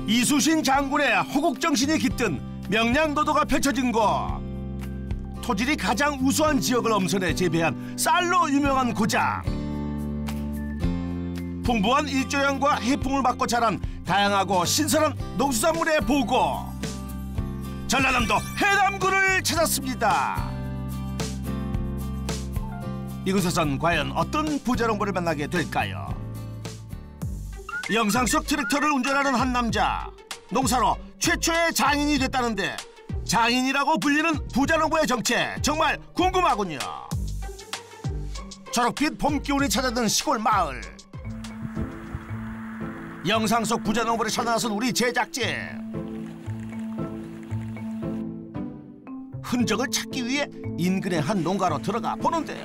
이수신 장군의 호국정신이 깃든 명량도도가 펼쳐진 곳. 토질이 가장 우수한 지역을 엄선해 재배한 쌀로 유명한 고장. 풍부한 일조량과 해풍을 맞고 자란 다양하고 신선한 농수산물의 보고. 전라남도 해남군을 찾았습니다. 이곳에선 과연 어떤 부자농부를 만나게 될까요? 영상 속 트랙터를 운전하는 한 남자. 농사로 최초의 장인이 됐다는데 장인이라고 불리는 부자농부의 정체 정말 궁금하군요. 초록빛 봄 기운이 찾아든 시골 마을. 영상 속 부자농부를 찾아 나선 우리 제작진. 흔적을 찾기 위해 인근의 한 농가로 들어가 보는데요.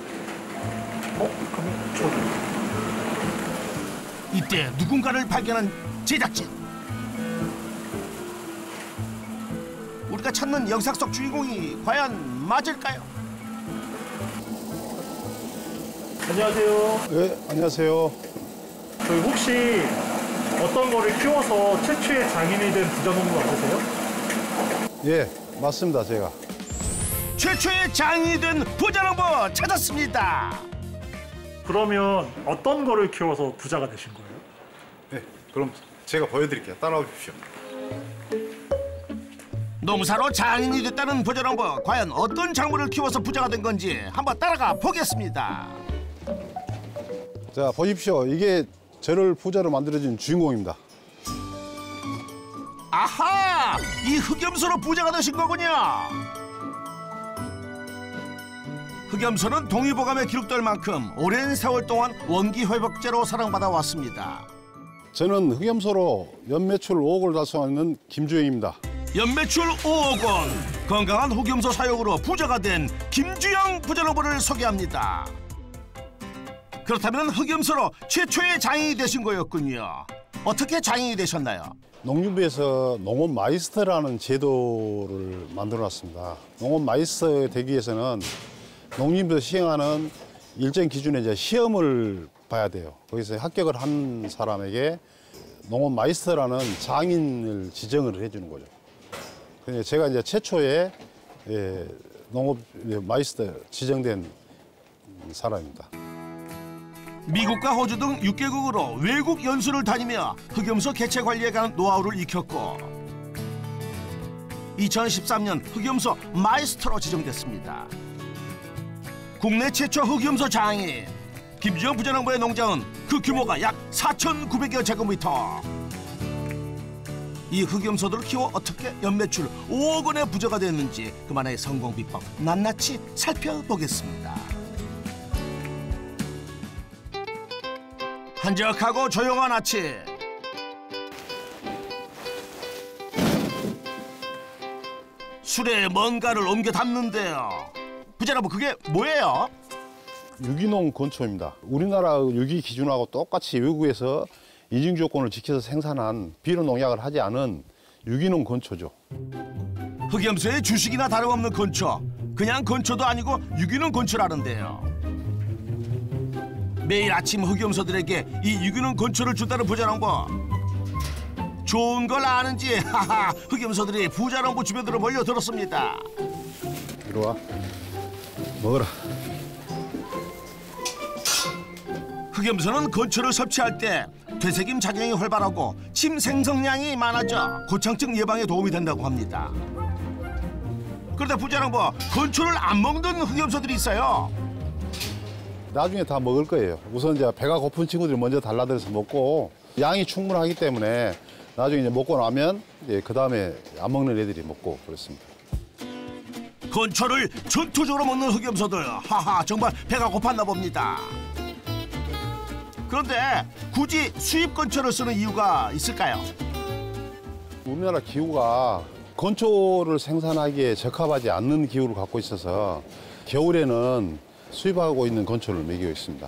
그럼 저기. 이때 누군가를 발견한 제작진. 우리가 찾는 영상 속 주인공이 과연 맞을까요? 안녕하세요. 네, 안녕하세요. 저희 혹시 어떤 거를 키워서 최초의 장인이 된 부자농부 맞으세요? 예, 맞습니다, 제가. 최초의 장인이 된 부자농부 찾았습니다. 그러면 어떤 거를 키워서 부자가 되신 거예요? 네, 그럼 제가 보여드릴게요. 따라와 주십시오. 농사로 장인이 됐다는 부자농부. 과연 어떤 작물을 키워서 부자가 된 건지 한번 따라가 보겠습니다. 자, 보십시오. 이게 저를 부자로 만들어준 주인공입니다. 아하! 이 흑염소로 부자가 되신 거군요. 흑염소는 동의보감에 기록될 만큼 오랜 세월 동안 원기회복제로 사랑받아 왔습니다. 저는 흑염소로 연매출 5억을 달성하는 김주영입니다. 연매출 5억 원, 건강한 흑염소 사육으로 부자가 된 김주영 부자농부를 소개합니다. 그렇다면 흑염소로 최초의 장인이 되신 거였군요. 어떻게 장인이 되셨나요? 농림부에서 농업 마이스터라는 제도를 만들어놨습니다. 농업 마이스터 되기 위해서는 농림부에서 시행하는 일정 기준의 이제 시험을 봐야 돼요. 거기서 합격을 한 사람에게 농업 마이스터라는 장인을 지정을 해주는 거죠. 그래서 제가 이제 최초의 농업 마이스터 지정된 사람입니다. 미국과 호주 등 6개국으로 외국 연수를 다니며 흑염소 개체 관리에 관한 노하우를 익혔고 2013년 흑염소 마이스터로 지정됐습니다. 국내 최초 흑염소 장인 김주영 부자농부의 농장은 그 규모가 약 4,900여 제곱미터. 이 흑염소들을 키워 어떻게 연매출 5억 원의 부자가 됐는지 그만의 성공 비법 낱낱이 살펴보겠습니다. 한적하고 조용한 아침. 술에 뭔가를 옮겨 담는데요. 부자농부 그게 뭐예요? 유기농 건초입니다. 우리나라 유기 기준하고 똑같이 외국에서 인증 조건을 지켜서 생산한 비료 농약을 하지 않은 유기농 건초죠. 흑염소의 주식이나 다름없는 건초. 그냥 건초도 아니고 유기농 건초라는데요. 매일 아침 흑염소들에게 이 유기농 건초를 준다는 부자농부. 좋은 걸 아는지 하하 흑염소들이 부자농부 주변으로 몰려들었습니다. 이리 와. 먹어라. 흑염소는 건초를 섭취할 때 되새김 작용이 활발하고 침 생성량이 많아져 고창증 예방에 도움이 된다고 합니다. 그런데 부자농부, 건초를 안 먹는 흑염소들이 있어요. 나중에 다 먹을 거예요. 우선 이제 배가 고픈 친구들이 먼저 달라들어서 먹고 양이 충분하기 때문에 나중에 이제 먹고 나면 이제 그 다음에 안 먹는 애들이 먹고 그렇습니다. 건초를 전투적으로 먹는 흑염소들, 하하 정말 배가 고팠나 봅니다. 그런데 굳이 수입 건초를 쓰는 이유가 있을까요? 우리나라 기후가 건초를 생산하기에 적합하지 않는 기후를 갖고 있어서 겨울에는 수입하고 있는 건초를 먹이고 있습니다.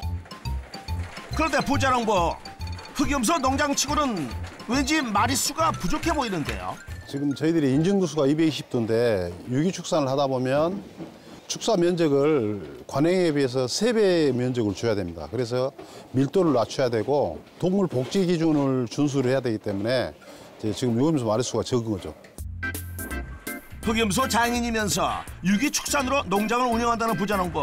그런데 부자농부, 흑염소 농장치고는 왠지 마리수가 부족해 보이는데요. 지금 저희들이 인증구수가 220도인데 유기축산을 하다 보면 축사 면적을 관행에 비해서 3배 면적을 줘야 됩니다. 그래서 밀도를 낮춰야 되고 동물 복지 기준을 준수를 해야 되기 때문에 이제 지금 유기염소 마리수가 적은 거죠. 흑염소 장인이면서 유기축산으로 농장을 운영한다는 부자농부.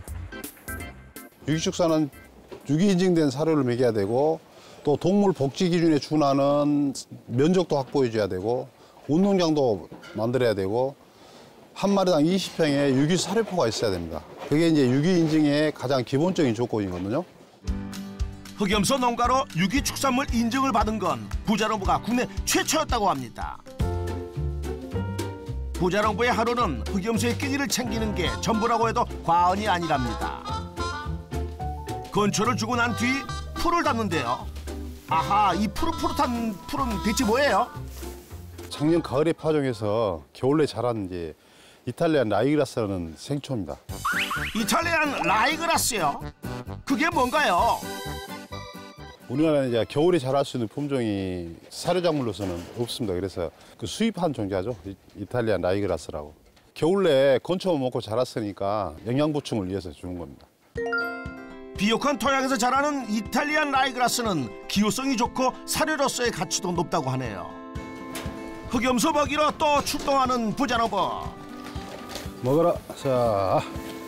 유기축산은 유기인증된 사료를 먹여야 되고 또 동물 복지 기준에 준하는 면적도 확보해줘야 되고 운동장도 만들어야 되고 한 마리당 20평에 유기 사료포가 있어야 됩니다. 그게 이제 유기 인증의 가장 기본적인 조건이거든요. 흑염소 농가로 유기축산물 인증을 받은 건 부자농부가 국내 최초였다고 합니다. 부자농부의 하루는 흑염소의 끼니를 챙기는 게 전부라고 해도 과언이 아니랍니다. 건초를 주고 난 뒤 풀을 담는데요. 아하, 이 푸릇푸릇한 풀은 대체 뭐예요? 작년 가을에 파종해서 겨울에 자란 이제 이탈리안 라이그라스라는 생초입니다. 이탈리안 라이그라스요? 그게 뭔가요? 우리나라는 이제 겨울에 자랄 수 있는 품종이 사료작물로서는 없습니다. 그래서 그 수입한 종자죠. 이탈리안 라이그라스라고. 겨울 내에 건초만 먹고 자랐으니까 영양 보충을 위해서 주는 겁니다. 비옥한 토양에서 자라는 이탈리안 라이그라스는 기호성이 좋고 사료로서의 가치도 높다고 하네요. 흑염소 먹이로 또 출동하는 부자농부. 먹어라. 자.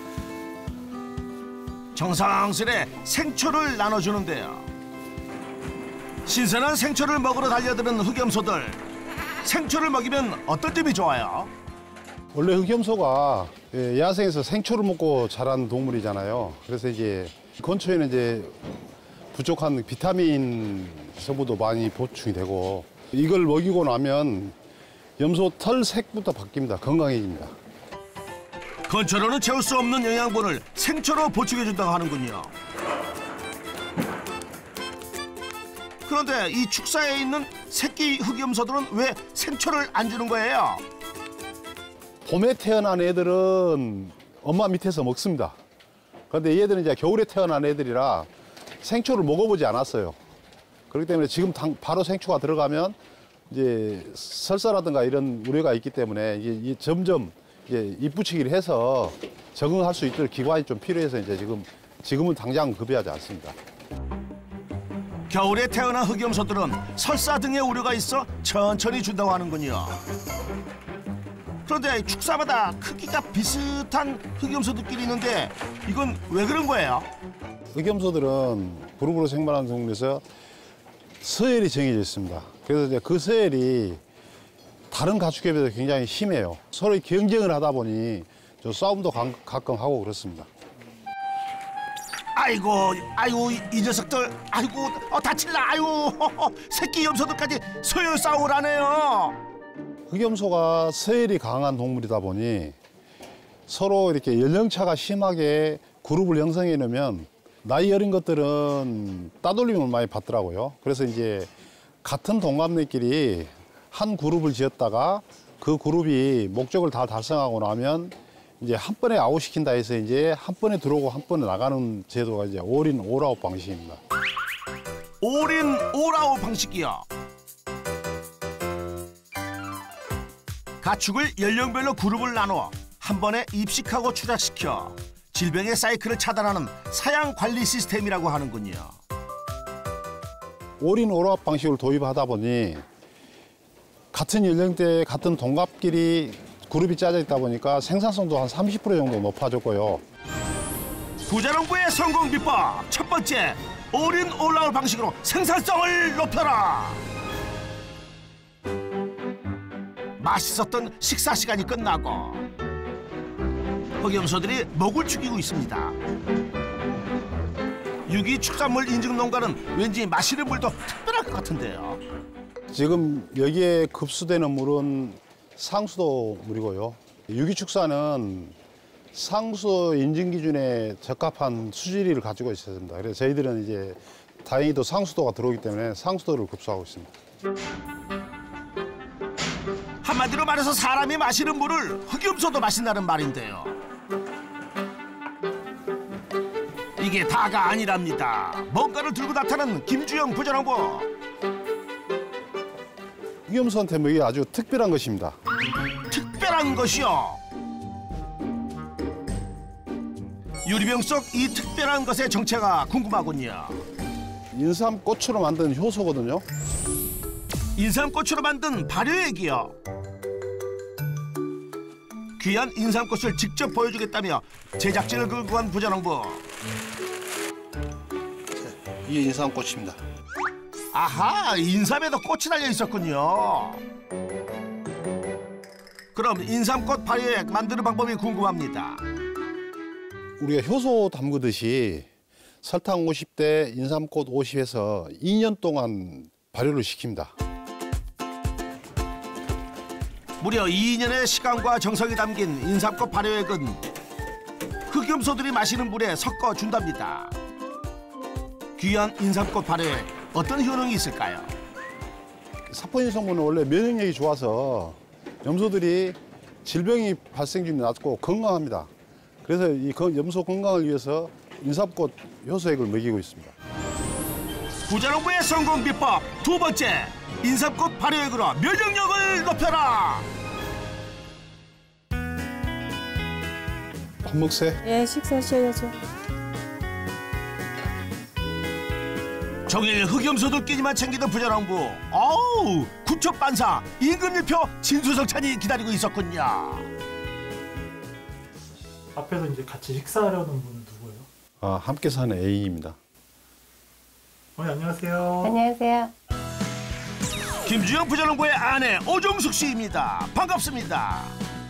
정성스레 생초를 나눠주는데요. 신선한 생초를 먹으러 달려드는 흑염소들. 생초를 먹이면 어떤 점이 좋아요? 원래 흑염소가 야생에서 생초를 먹고 자란 동물이잖아요. 그래서 이제 건초에는 이제 부족한 비타민 성분도 많이 보충이 되고 이걸 먹이고 나면 염소 털 색부터 바뀝니다. 건강해집니다. 건초로는 채울 수 없는 영양분을 생초로 보충해준다고 하는군요. 그런데 이 축사에 있는 새끼 흑염소들은 왜 생초를 안 주는 거예요? 봄에 태어난 애들은 엄마 밑에서 먹습니다. 그런데 얘들은 이제 겨울에 태어난 애들이라 생초를 먹어보지 않았어요. 그렇기 때문에 지금 바로 생초가 들어가면 이제 설사라든가 이런 우려가 있기 때문에 이게 점점 이제 잎붙이기를 해서 적응할 수 있도록 기관이 좀 필요해서 이제 지금은 당장 급여하지 않습니다. 겨울에 태어난 흑염소들은 설사 등의 우려가 있어 천천히 준다고 하는군요. 그런데 축사마다 크기가 비슷한 흑염소들끼리 있는데 이건 왜 그런 거예요? 흑염소들은 그룹으로 생활하는 동물에서 서열이 정해져 있습니다. 그래서 이제 그 서열이 다른 가축에 비해서 굉장히 심해요. 서로 경쟁을 하다 보니 저 싸움도 가끔 하고 그렇습니다. 아이고 이 녀석들 아이고 다칠라 아이고 새끼 염소들까지 서열 싸움을 하네요. 흑염소가 서열이 강한 동물이다 보니 서로 이렇게 연령차가 심하게 그룹을 형성해 놓으면 나이 어린 것들은 따돌림을 많이 받더라고요. 그래서 이제 같은 동갑내끼리 한 그룹을 지었다가 그 그룹이 목적을 다 달성하고 나면 이제 한 번에 아웃시킨다 해서 이제 한 번에 들어오고 한 번에 나가는 제도가 이제 올인 올아웃 방식입니다. 올인 올아웃 방식이요. 가축을 연령별로 그룹을 나눠 한 번에 입식하고 추락시켜 질병의 사이클을 차단하는 사양 관리 시스템이라고 하는군요. 올인 올아웃 방식을 도입하다 보니 같은 연령대 같은 동갑끼리 그룹이 짜져 있다 보니까 생산성도 한 30% 정도 높아졌고요. 부자농부의 성공 비법 첫 번째, 올인 올아웃 방식으로 생산성을 높여라. 맛있었던 식사 시간이 끝나고 흑염소들이 먹을 죽이고 있습니다. 유기축산물 인증 농가는 왠지 마시는 물도 특별할 것 같은데요. 지금 여기에 급수되는 물은 상수도 물이고요. 유기축사는 상수 인증 기준에 적합한 수질을 가지고 있어야 됩니다. 그래서 저희들은 이제 다행히도 상수도가 들어오기 때문에 상수도를 급수하고 있습니다. 한마디로 말해서 사람이 마시는 물을 흑염소도 마신다는 말인데요. 이게 다가 아니랍니다. 뭔가를 들고 나타난 김주영 부자농부. 흑염소한테 먹이 아주 특별한 것입니다. 특별한 것이요. 유리병 속 이 특별한 것의 정체가 궁금하군요. 인삼꽃으로 만든 효소거든요. 인삼꽃으로 만든 발효액이요. 귀한 인삼꽃을 직접 보여주겠다며 제작진을 끌고 간 부자농부. 이게 인삼꽃입니다. 아하, 인삼에도 꽃이 달려 있었군요. 그럼 인삼꽃 발효액 만드는 방법이 궁금합니다. 우리가 효소 담그듯이 설탕 50대 인삼꽃 50에서 2년 동안 발효를 시킵니다. 무려 2년의 시간과 정성이 담긴 인삼꽃 발효액은 흑염소들이 마시는 물에 섞어준답니다. 귀한 인삼꽃 발효액, 어떤 효능이 있을까요? 사포닌 성분은 원래 면역력이 좋아서 염소들이 질병이 발생률이 낮고 건강합니다. 그래서 이 염소 건강을 위해서 인삼꽃 효소액을 먹이고 있습니다. 부자농부의 성공 비법 두 번째, 인삼꽃 발효액으로 면역력을 높여라. 밥 먹세? 예, 식사하셔야죠. 종일 흑염소들끼리만 챙기던 부자농부. 어우, 구척반사 임금일표 진수성찬이 기다리고 있었군요. 앞에서 이제 같이 식사하려는 분은 누구예요? 함께 사는 애인입니다. 안녕하세요. 안녕하세요. 김주영 부자농부의 아내 오종숙 씨입니다. 반갑습니다.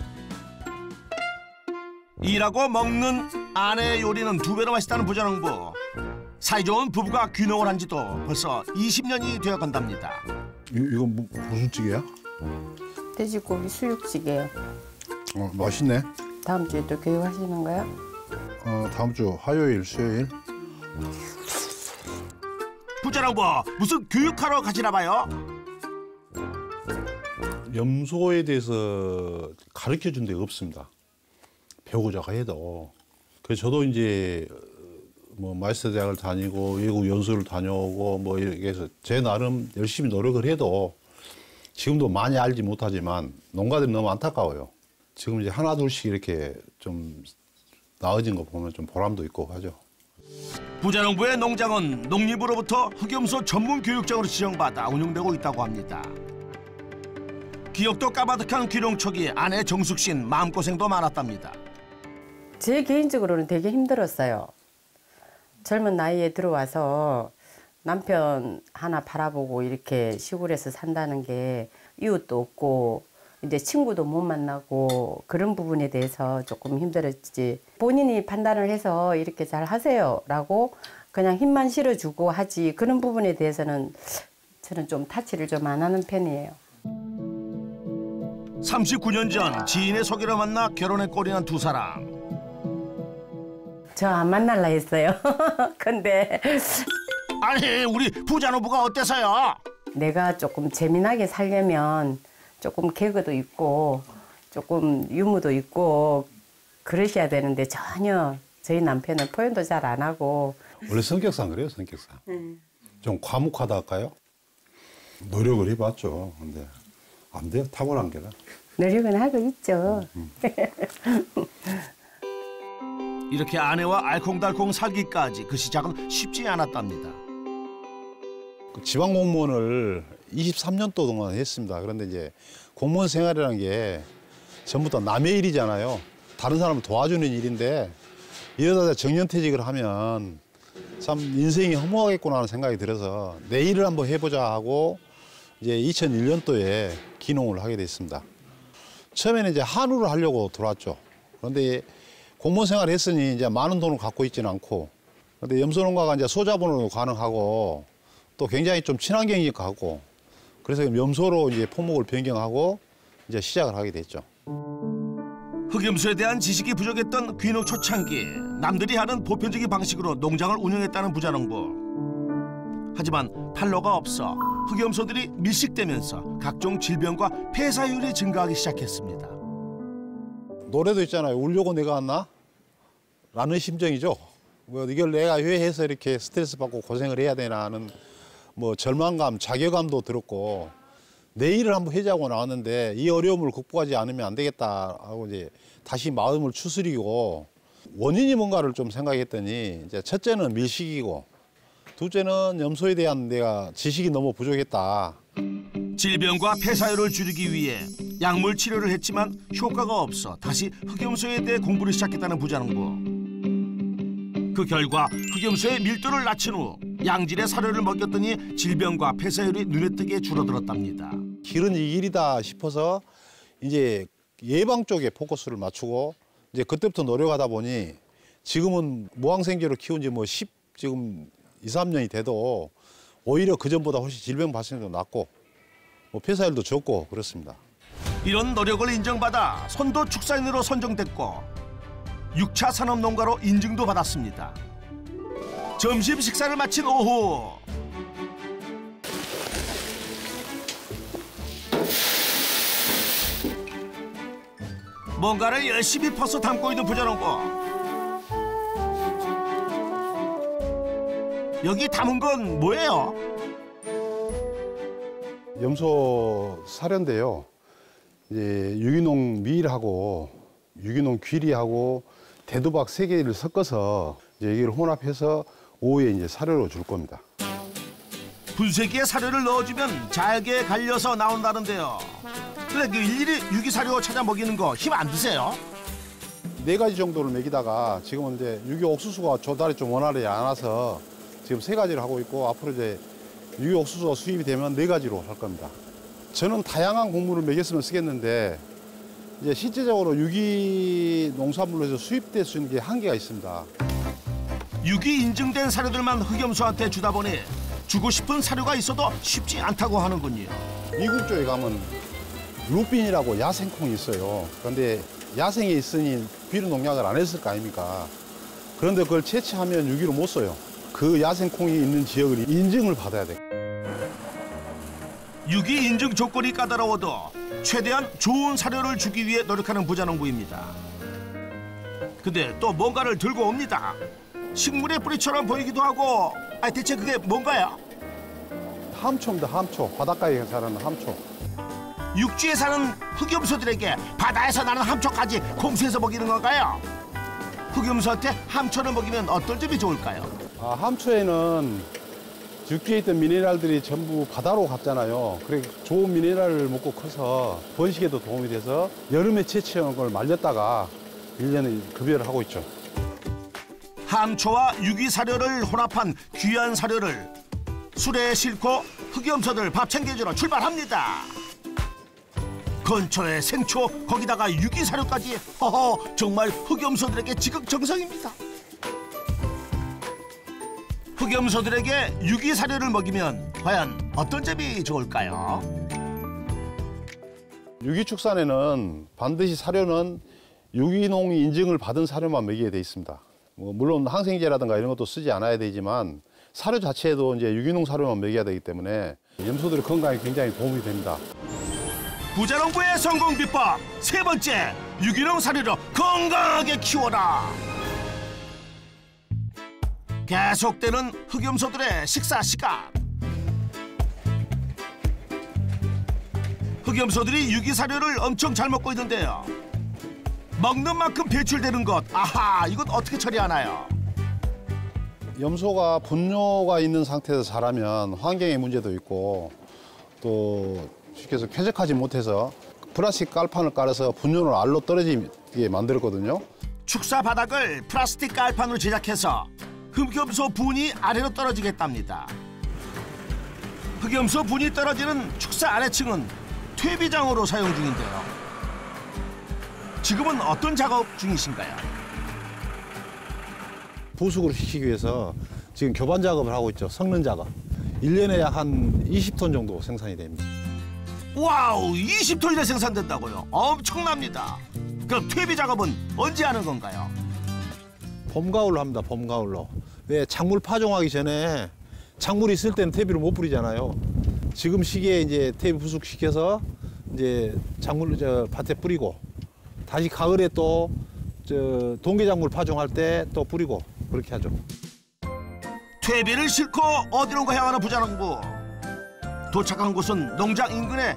일하고 먹는 아내의 요리는 두 배로 맛있다는 부자농부. 사이좋은 부부가 귀농을 한 지도 벌써 20년이 되어간답니다. 이거 무슨 찌개야? 돼지고기 수육찌개요. 맛있네. 다음 주에 또 교육하시는 거요? 다음 주 화요일, 수요일. 부자농부 무슨 교육하러 가시나 봐요? 염소에 대해서 가르쳐-준 데가 없습니다. 배우고자 해도. 그래서 저도 이제 뭐 마이스터 대학을 다니고 외국 연수를 다녀오고 뭐 이렇게 해서 제 나름 열심히 노력을 해도 지금도 많이 알지 못하지만 농가들이 너무 안타까워요. 지금 이제 하나 둘씩 이렇게 좀 나아진 거 보면 좀 보람도 있고 하죠. 부자농부의 농장은 농림부로부터 흑염소 전문 교육장으로 지정받아 운영되고 있다고 합니다. 기억도 까마득한 귀농 초기 아내 정숙 씨는 마음고생도 많았답니다. 제 개인적으로는 되게 힘들었어요. 젊은 나이에 들어와서 남편 하나 바라보고 이렇게 시골에서 산다는 게 이웃도 없고 이제 친구도 못 만나고 그런 부분에 대해서 조금 힘들었지. 본인이 판단을 해서 이렇게 잘 하세요라고 그냥 힘만 실어주고 하지 그런 부분에 대해서는 저는 좀 타치를 좀 안 하는 편이에요. 39년 전 지인의 소개로 만나 결혼에 꼴이난 두 사람. 저 안 만날라 했어요. 근데 아니, 우리 부자농부가 어때서요? 내가 조금 재미나게 살려면 조금 개그도 있고 조금 유머도 있고 그러셔야 되는데 전혀 저희 남편은 표현도 잘 안 하고. 원래 성격상 그래요, 성격상. 좀 과묵하다 할까요? 노력을 해봤죠. 근데 안 돼요, 탁월한 게라. 노력은 하고 있죠. 이렇게 아내와 알콩달콩 살기까지 그 시작은 쉽지 않았답니다. 지방 공무원을 23년 동안 했습니다. 그런데 이제 공무원 생활이라는 게 전부 다 남의 일이잖아요. 다른 사람을 도와주는 일인데 이러다 정년퇴직을 하면 참 인생이 허무하겠구나 하는 생각이 들어서 내 일을 한번 해보자 하고 이제 2001년도에 귀농을 하게 됐습니다. 처음에는 이제 한우를 하려고 들어왔죠. 그런데 공무원 생활을 했으니 이제 많은 돈을 갖고 있지는 않고, 그런데 염소농가가 이제 소자본으로 가능하고 또 굉장히 좀 친환경이 가고, 그래서 염소로 이제 품목을 변경하고 이제 시작을 하게 됐죠. 흑염소에 대한 지식이 부족했던 귀농 초창기, 남들이 하는 보편적인 방식으로 농장을 운영했다는 부자농부. 하지만 판로가 없어 흑염소들이 밀식되면서 각종 질병과 폐사율이 증가하기 시작했습니다. 노래도 있잖아요. 울려고 내가 왔나? 라는 심정이죠. 뭐 이걸 내가 왜 해서 이렇게 스트레스 받고 고생을 해야 되나 하는 뭐 절망감, 자괴감도 들었고, 내 일을 한번 해자고 나왔는데 이 어려움을 극복하지 않으면 안 되겠다 하고 이제 다시 마음을 추스리고 원인이 뭔가를 좀 생각했더니 이제 첫째는 밀식이고 둘째는 염소에 대한 내가 지식이 너무 부족했다. 질병과 폐사율을 줄이기 위해 약물 치료를 했지만 효과가 없어 다시 흑염소에 대해 공부를 시작했다는 부자농부. 그 결과 흑염소의 밀도를 낮춘 후 양질의 사료를 먹였더니 질병과 폐사율이 눈에 띄게 줄어들었답니다. 길은 이 길이다 싶어서 이제 예방 쪽에 포커스를 맞추고 이제 그때부터 노력하다 보니 지금은 무항생제로 키운 지 뭐 지금 2, 3년이 돼도 오히려 그전보다 훨씬 질병 발생도 낮고 뭐 폐사율도 적고 그렇습니다. 이런 노력을 인정받아 선도 축산인으로 선정됐고 6차 산업농가로 인증도 받았습니다. 점심 식사를 마친 오후 뭔가를 열심히 퍼서 담고 있는 부자농부. 여기 담은 건 뭐예요? 염소 사료인데요. 이제 유기농 밀하고 유기농 귀리하고 대두박 3개를 섞어서 이제 여기를 혼합해서 오후에 이제 사료로 줄 겁니다. 분쇄기에 사료를 넣어주면 잘게 갈려서 나온다는데요. 근데 그 일일이 유기사료 찾아 먹이는 거 힘 안 드세요? 4가지 정도를 먹이다가 지금은 이제 유기 옥수수가 조달이 좀 원활하지 않아서 지금 3가지를 하고 있고 앞으로 이제 유기 옥수수가 수입이 되면 4가지로 할 겁니다. 저는 다양한 곡물을 먹였으면 쓰겠는데 이제 실제적으로 유기 농산물로서 수입될 수 있는 게 한계가 있습니다. 유기 인증된 사료들만 흑염소한테 주다 보니 주고 싶은 사료가 있어도 쉽지 않다고 하는군요. 미국 쪽에 가면 루빈이라고 야생콩이 있어요. 그런데 야생에 있으니 비료 농약을 안 했을 거 아닙니까? 그런데 그걸 채취하면 유기로 못 써요. 그 야생콩이 있는 지역을 인증을 받아야 돼요. 유기 인증 조건이 까다로워도 최대한 좋은 사료를 주기 위해 노력하는 부자농부입니다. 근데 또 뭔가를 들고 옵니다. 식물의 뿌리처럼 보이기도 하고 대체 그게 뭔가요? 함초입니다. 함초. 바닷가에 자라는 함초. 육지에 사는 흑염소들에게 바다에서 나는 함초까지 공수해서 먹이는 건가요? 흑염소한테 함초를 먹이면 어떤 점이 좋을까요? 함초에는 육지에 있던 미네랄들이 전부 바다로 갔잖아요. 그래 좋은 미네랄을 먹고 커서 번식에도 도움이 돼서 여름에 채취한 걸 말렸다가 1년에 급여를 하고 있죠. 함초와 유기사료를 혼합한 귀한 사료를 수레에 싣고 흑염소들 밥 챙겨주러 출발합니다. 근처에 생초, 거기다가 유기사료까지. 허허, 정말 흑염소들에게 지극정성입니다. 흑염소들에게 유기사료를 먹이면 과연 어떤 점이 좋을까요? 유기축산에는 반드시 사료는 유기농 인증을 받은 사료만 먹이게 돼 있습니다. 물론 항생제라든가 이런 것도 쓰지 않아야 되지만 사료 자체에도 이제 유기농 사료만 먹여야 되기 때문에 염소들의 건강에 굉장히 도움이 됩니다. 부자농부의 성공 비법 3번째, 유기농 사료로 건강하게 키워라. 계속되는 흑염소들의 식사 시간. 흑염소들이 유기사료를 엄청 잘 먹고 있는데요. 먹는 만큼 배출되는 것, 아하, 이건 어떻게 처리하나요? 염소가 분뇨가 있는 상태에서 자라면 환경의 문제도 있고 또 쉽게 해서 쾌적하지 못해서 플라스틱 깔판을 깔아서 분뇨를 알로 떨어지게 만들었거든요. 축사 바닥을 플라스틱 깔판으로 제작해서 흑염소 분이 아래로 떨어지겠답니다. 흑염소 분이 떨어지는 축사 아래층은 퇴비장으로 사용 중인데요. 지금은 어떤 작업 중이신가요? 부숙을 시키기 위해서 지금 교반 작업을 하고 있죠. 섞는 작업. 1년에 약 한 20톤 정도 생산이 됩니다. 와우, 20톤이나 생산된다고요? 엄청납니다. 그럼 퇴비 작업은 언제 하는 건가요? 봄, 가을로 합니다. 봄, 가을로. 왜 작물 파종하기 전에 작물이 있을 때는 퇴비를 못 뿌리잖아요. 지금 시기에 이제 퇴비 부숙시켜서 이제 작물 밭에 뿌리고 다시 가을에 또 동계작물 파종할 때 또 뿌리고 그렇게 하죠. 퇴비를 싣고 어디론가 향하는 부자농부. 도착한 곳은 농장 인근의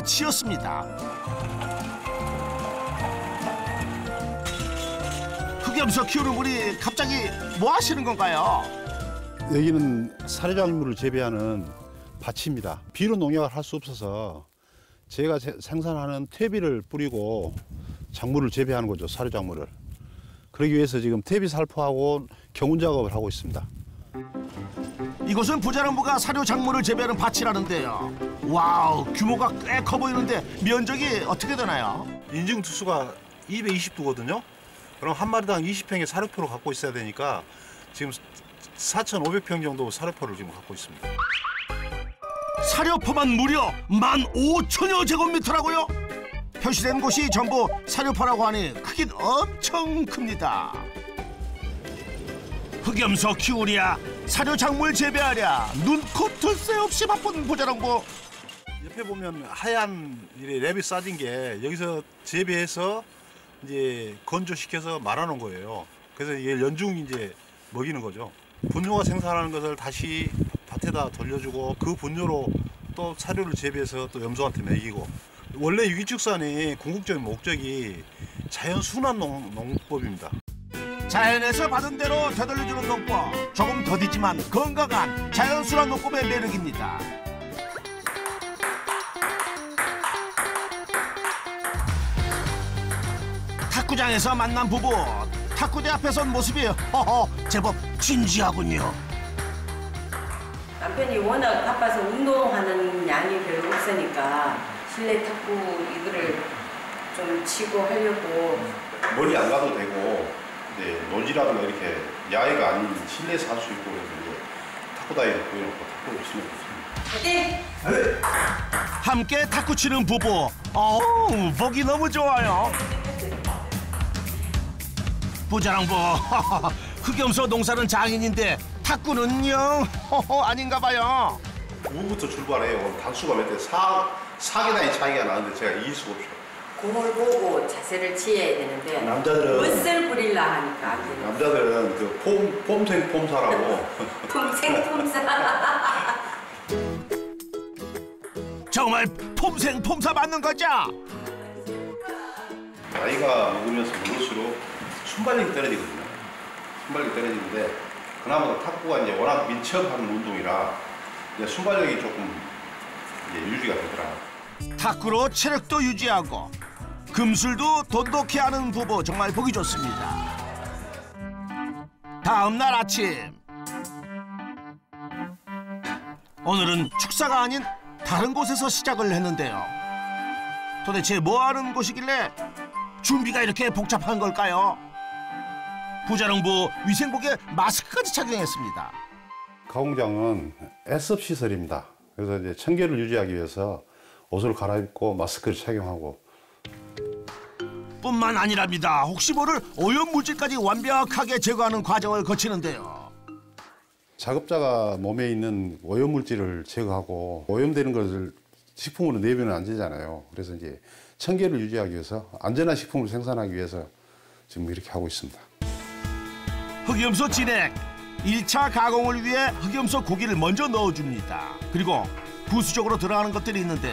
밭이었습니다. 흑염소 키우는 분이 갑자기 뭐 하시는 건가요? 여기는 사료작물을 재배하는 밭입니다. 비료 농약을 할 수 없어서 제가 생산하는 퇴비를 뿌리고 작물을 재배하는 거죠, 사료작물을. 그러기 위해서 지금 퇴비 살포하고 경운 작업을 하고 있습니다. 이곳은 부자농부가 사료 작물을 재배하는 밭이라는데요. 와우, 규모가 꽤 커 보이는데 면적이 어떻게 되나요? 인증 투수가 220두거든요. 그럼 한 마리당 20평의 사료포를 갖고 있어야 되니까 지금 4,500평 정도 사료포를 지금 갖고 있습니다. 사료포만 무려 15,000여 제곱미터라고요? 표시된 곳이 전부 사료포라고 하니 크긴 엄청 큽니다. 흑염소 키우랴, 사료 작물 재배하랴, 눈코 뜰 새 없이 바쁜 부자농부. 옆에 보면 하얀 랩이 싸진 게 여기서 재배해서 이제 건조시켜서 말아놓은 거예요. 그래서 이게 연중 이제 먹이는 거죠. 분뇨가 생산하는 것을 다시 밭에다 돌려주고 그 분뇨로 또 사료를 재배해서 또 염소한테 먹이고. 원래 유기축산의 궁극적인 목적이 자연 순환 농법입니다. 자연에서 받은 대로 되돌려주는 농법. 조금 더디지만 건강한 자연순환 농법의 매력입니다. 탁구장에서 만난 부부. 탁구대 앞에 선 모습이 제법 진지하군요. 남편이 워낙 바빠서 운동하는 양이 별로 없으니까 실내 탁구 이거를 좀 치고 하려고. 멀리 안 가도 되고 이제 노지라든가 이렇게 야외가 아닌 실내에서 할 수 있고 그래서 이제 탁구 다이를 구해놓고 탁구를 치는 거죠. 함께 탁구 치는 부부. 보기 너무 좋아요. 부자농부 흑염소 농사는 장인인데 탁구는요 아닌가 봐요. 오후부터 출발해요. 단수가 몇 대 4개단위 차이가 나는데 제가 이길 수가 없죠. 공을 보고 자세를 취해야 되는데 남자들은 멋을 부리려 하니까 안 돼요. 남자들은 그 폼생 폼사라고 폼사. 정말 폼생 폼사 맞는 거죠? 나이가 먹으면서 먹을수록 순발력이 떨어지거든요. 순발력이 떨어지는데 그나마 탁구가 이제 워낙 민첩한 운동이라 이제 순발력이 조금 이제 유지가 되더라. 탁구로 체력도 유지하고 금술도 돈독히 하는 부부 정말 보기 좋습니다. 다음 날 아침 오늘은 축사가 아닌 다른 곳에서 시작을 했는데요. 도대체 뭐 하는 곳이길래 준비가 이렇게 복잡한 걸까요? 부자농부 위생복에 마스크까지 착용했습니다. 가공장은 S업 시설입니다. 그래서 이제 청결을 유지하기 위해서 옷을 갈아입고 마스크를 착용하고. 뿐만 아니랍니다. 혹시 모를 오염물질까지 완벽하게 제거하는 과정을 거치는데요. 작업자가 몸에 있는 오염물질을 제거하고 오염되는 것을 식품으로 내면 안 되잖아요. 그래서 이제 청결을 유지하기 위해서 안전한 식품을 생산하기 위해서 지금 이렇게 하고 있습니다. 흑염소 진액 1차 가공을 위해 흑염소 고기를 먼저 넣어줍니다. 그리고 부수적으로 들어가는 것들이 있는데요.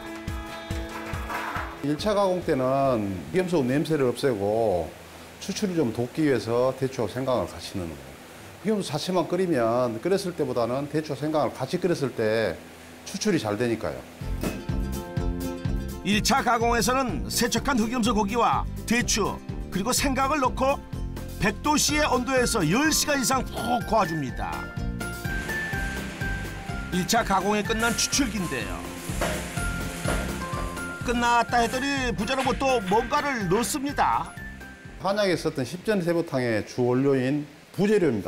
1차 가공 때는 흑염소 냄새를 없애고 추출을 좀 돕기 위해서 대추하고 생강을 같이 넣는 거예요. 흑염소 자체만 끓이면 끓였을 때보다는 대추와 생강을 같이 끓였을 때 추출이 잘 되니까요. 1차 가공에서는 세척한 흑염소 고기와 대추 그리고 생강을 넣고 100도씨의 온도에서 10시간 이상 푹 구워줍니다. 1차 가공이 끝난 추출기인데요. 끝났다 했더니 부자농부 또 뭔가를 넣습니다. 한약에 썼던 십전대보탕의 주 원료인 부재료입니다.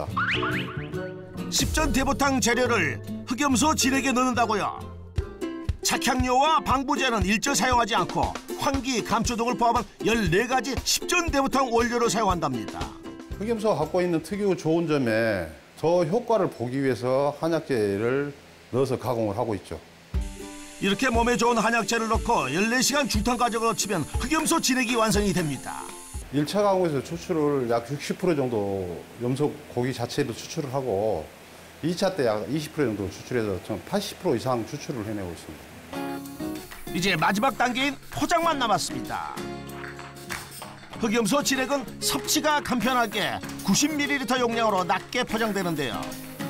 십전대보탕 재료를 흑염소 진액에 넣는다고요. 착향료와 방부제는 일절 사용하지 않고 환기, 감초 등을 포함한 14가지 십전대보탕 원료를 사용한답니다. 흑염소가 갖고 있는 특유 좋은 점에 더 효과를 보기 위해서 한약재를 넣어서 가공을 하고 있죠. 이렇게 몸에 좋은 한약재를 넣고 14시간 중탕 과정을 거치면 흑염소 진액이 완성이 됩니다. 1차 가공에서 추출을 약 60% 정도 염소 고기 자체로 추출을 하고 2차 때 약 20% 정도 추출해서 총 80% 이상 추출을 해내고 있습니다. 이제 마지막 단계인 포장만 남았습니다. 흑염소 진액은 섭취가 간편하게 90ml 용량으로 낮게 포장되는데요.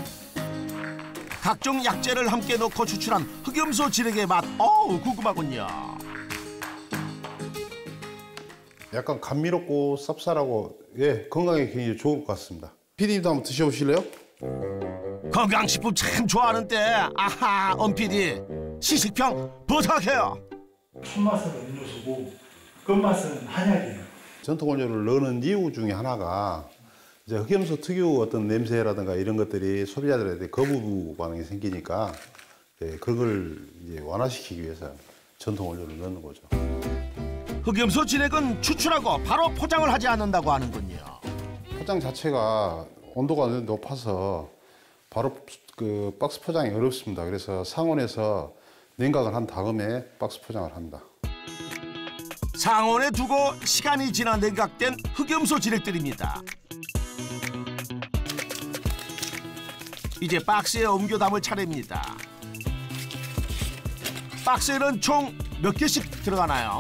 각종 약재를 함께 넣고 추출한 흑염소 진액의 맛, 어우 궁금하군요. 약간 감미롭고 쌉쌀하고 건강에 굉장히 좋을 것 같습니다. PD님도 한번 드셔보실래요? 건강식품 참 좋아하는데 아하 엄PD 시식평 부탁해요. 첫맛은 음료수고 끝맛은 한약이에요. 전통 원료를 넣는 이유 중에 하나가 이제 흑염소 특유 어떤 냄새라든가 이런 것들이 소비자들한테 거부 반응이 생기니까 그걸 이제 완화시키기 위해서 전통 원료를 넣는 거죠. 흑염소 진액은 추출하고 바로 포장을 하지 않는다고 하는군요. 포장 자체가 온도가 높아서 바로 그 박스 포장이 어렵습니다. 그래서 상온에서 냉각을 한 다음에 박스 포장을 합니다. 상온에 두고 시간이 지나 냉각된 흑염소 진액들입니다. 이제 박스에 옮겨 담을 차례입니다. 박스에는 총 몇 개씩 들어가나요?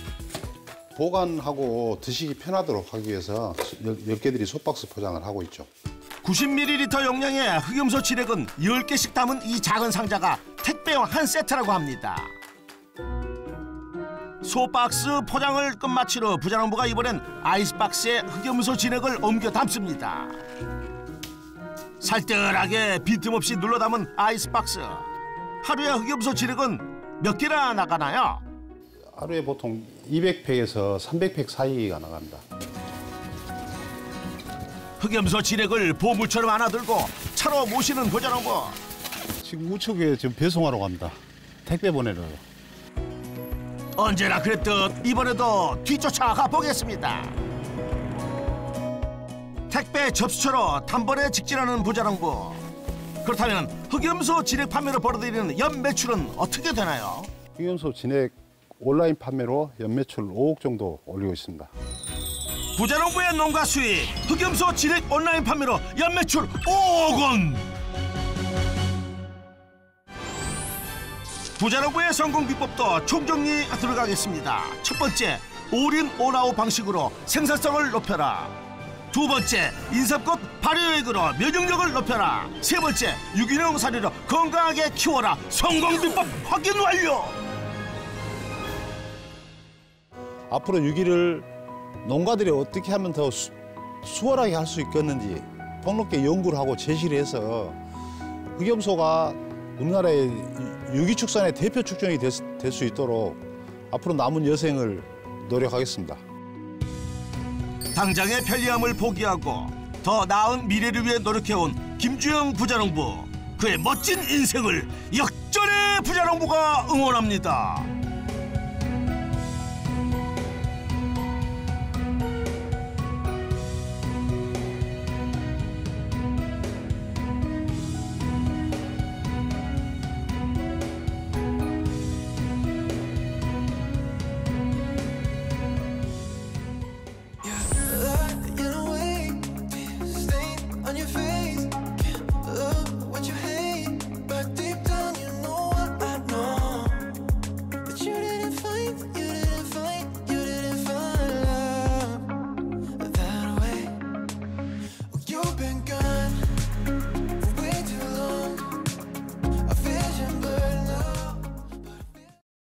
보관하고 드시기 편하도록 하기 위해서 10개들이 소박스 포장을 하고 있죠. 90ml 용량의 흑염소 진액은 10개씩 담은 이 작은 상자가 택배용 한 세트라고 합니다. 소박스 포장을 끝마친 후 부자농부가 이번엔 아이스박스에 흑염소 진액을 옮겨 담습니다. 살뜰하게 빈틈없이 눌러 담은 아이스박스. 하루에 흑염소 진액은 몇 개나 나가나요? 하루에 보통 200팩에서 300팩 사이가 나갑니다. 흑염소 진액을 보물처럼 안아 들고 차로 모시는 부자농부. 지금 우측에 지금 배송하러 갑니다. 택배 보내려고. 언제나 그랬듯 이번에도 뒤쫓아가 보겠습니다. 택배 접수처로 단번에 직진하는 부자농부. 그렇다면 흑염소 진액 판매로 벌어들이는 연 매출은 어떻게 되나요? 흑염소 진액 온라인 판매로 연 매출 5억 정도 올리고 있습니다. 부자농부의 농가 수익, 흑염소 진액 온라인 판매로 연 매출 5억 원! 부자농부의 성공 비법도 총정리 들어가겠습니다. 첫 번째, 올인 올아웃 방식으로 생산성을 높여라. 두 번째, 인삼꽃 발효액으로 면역력을 높여라. 세 번째, 유기농 사료로 건강하게 키워라. 성공 비법 확인 완료! 앞으로 유기를 농가들이 어떻게 하면 더 수월하게 할 수 있겠는지 폭넓게 연구를 하고 제시를 해서 흑염소가 우리나라의 유기 축산의 대표 축전이 될 수 있도록 앞으로 남은 여생을 노력하겠습니다. 당장의 편리함을 포기하고 더 나은 미래를 위해 노력해온 김주영 부자농부. 그의 멋진 인생을 역전의 부자농부가 응원합니다.